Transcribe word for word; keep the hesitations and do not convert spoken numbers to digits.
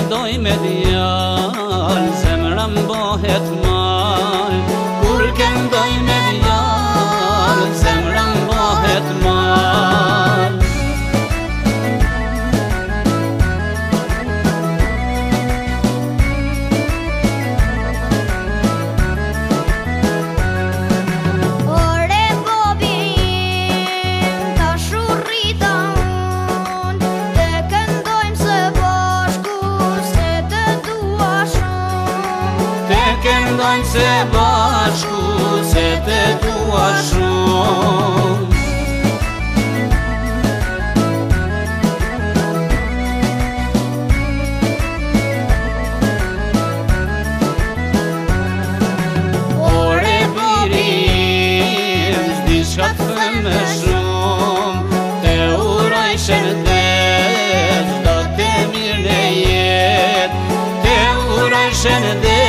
këndoj me djal, zemra m'bohet mal. Kur këndoj me djal, zemra m'bohet mal. Këndojmë se bashku, se te dua shumë. Ore birim, s'di çka t'them me shumë, te uroj shëndet, do te mirë në jetë, te uroj shëndet.